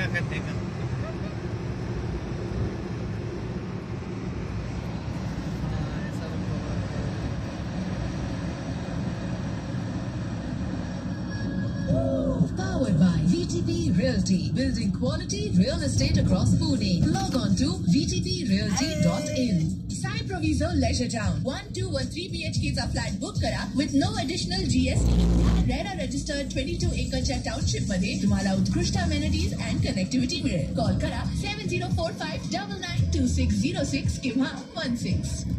करने का। Powered by VTP Realty, building quality real estate across Pune. Log on to vtprealty.in. Sai Proviso Leisure Town. 1213 BHK का flat book करा with no additional GST. RERA registered 22-acre township मध्ये तुम्हाला उत्कृष्ट amenities and connectivity मिळेल. Call करा 7045992606 किंवा 16.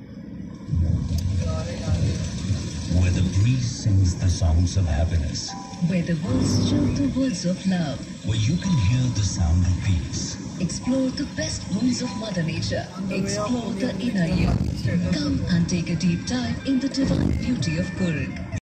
Where the breeze sings the songs of happiness. Where the words show the words of love. Where you can hear the sound of peace. Explore the best wounds of Mother Nature. Explore the inner you. Come and take a deep dive in the divine beauty of Kurg.